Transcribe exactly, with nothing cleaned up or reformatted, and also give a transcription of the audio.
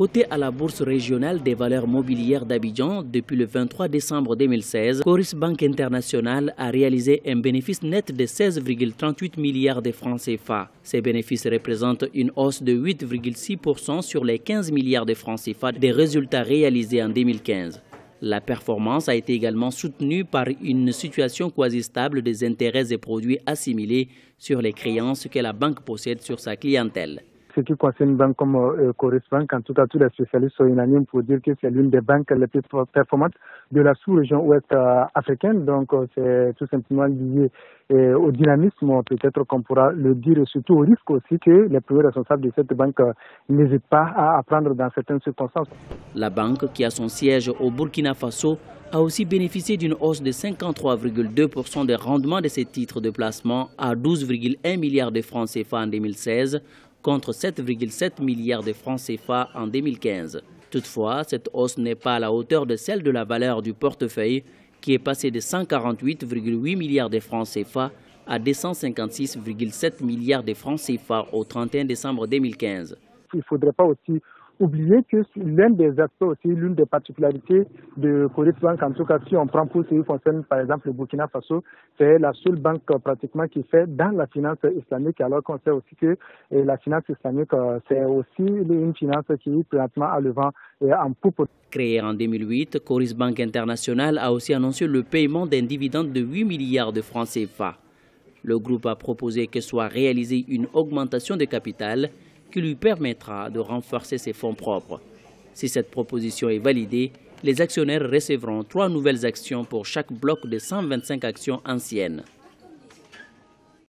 Coté à la bourse régionale des valeurs mobilières d'Abidjan depuis le vingt-trois décembre deux mille seize, Coris Banque Internationale a réalisé un bénéfice net de seize virgule trente-huit milliards de francs C F A. Ces bénéfices représentent une hausse de huit virgule six pour cent sur les quinze milliards de francs C F A des résultats réalisés en deux mille quinze. La performance a été également soutenue par une situation quasi stable des intérêts et produits assimilés sur les créances que la banque possède sur sa clientèle. Ce qui concerne une banque comme euh, Coris Banque, en tout cas tous les spécialistes sont unanimes pour dire que c'est l'une des banques les plus performantes de la sous-région ouest euh, africaine. Donc euh, c'est tout simplement lié euh, au dynamisme, peut-être qu'on pourra le dire, et surtout au risque aussi que les premiers responsables de cette banque euh, n'hésitent pas à, à prendre dans certaines circonstances. La banque, qui a son siège au Burkina Faso, a aussi bénéficié d'une hausse de cinquante-trois virgule deux pour cent des rendements de ses titres de placement à douze virgule un milliards de francs C F A en deux mille seize, contre sept virgule sept milliards de francs C F A en deux mille quinze. Toutefois, cette hausse n'est pas à la hauteur de celle de la valeur du portefeuille, qui est passée de cent quarante-huit virgule huit milliards de francs C F A à deux cent cinquante-six virgule sept milliards de francs C F A au trente et un décembre deux mille quinze. Il ne faudrait pas aussi oublier que l'un des aspects aussi, l'une des particularités de Coris Banque, en tout cas si on prend pour ce qui concerne par exemple le Burkina Faso, c'est la seule banque pratiquement qui fait dans la finance islamique, alors qu'on sait aussi que la finance islamique c'est aussi une finance qui présentement a le vent en poupe. Créée en deux mille huit, Coris Banque Internationale a aussi annoncé le paiement d'un dividende de huit milliards de francs C F A. Le groupe a proposé que soit réalisée une augmentation de capital qui lui permettra de renforcer ses fonds propres. Si cette proposition est validée, les actionnaires recevront trois nouvelles actions pour chaque bloc de cent vingt-cinq actions anciennes.